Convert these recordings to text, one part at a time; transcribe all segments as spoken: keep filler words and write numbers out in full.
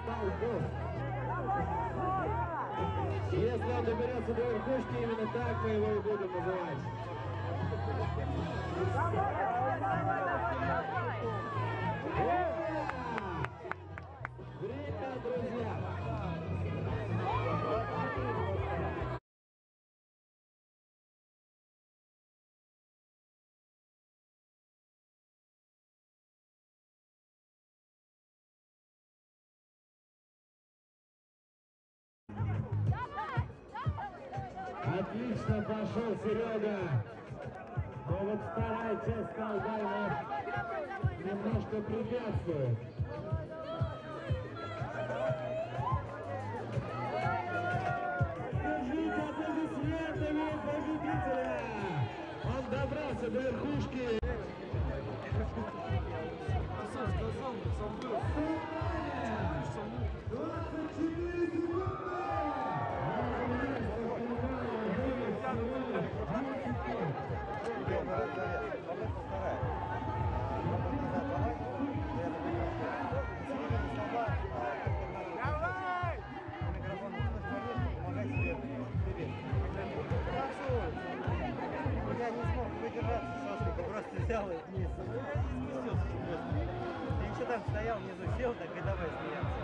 Если он доберется до верхушки, именно так мы его и будем называть. Время, друзья! Отлично пошел Серега. Но вот вторая часть колбайна немножко препятствует. Держите аплодисментами победителя! Он добрался до верхушки. двадцать четыре секунды! Давай! Я не смог выдержаться с воздуха, просто взял и вниз. Я не спустился чуть быстро. Я еще там стоял внизу, сел, так и давай смеяться.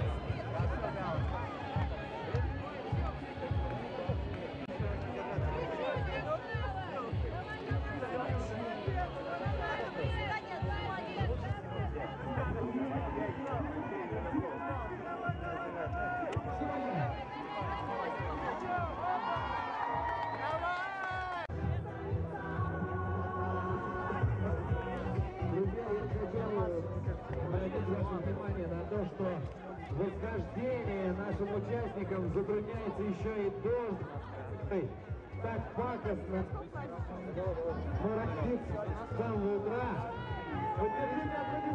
Обратить ваше внимание на то, что восхождение нашим участникам затрудняется еще и дождь. Так пакостно моросит с самого утра. Поддержите